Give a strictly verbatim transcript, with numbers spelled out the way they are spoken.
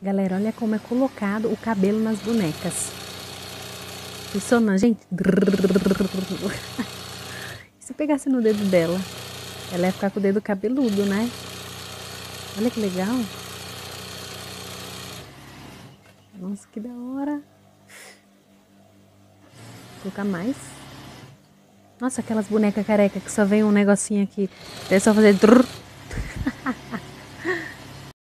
Galera, olha como é colocado o cabelo nas bonecas. Impressionante, gente. E se pegasse no dedo dela? Ela ia ficar com o dedo cabeludo, né? Olha que legal. Nossa, que da hora. Vou colocar mais. Nossa, aquelas bonecas careca que só vem um negocinho aqui. É só fazer...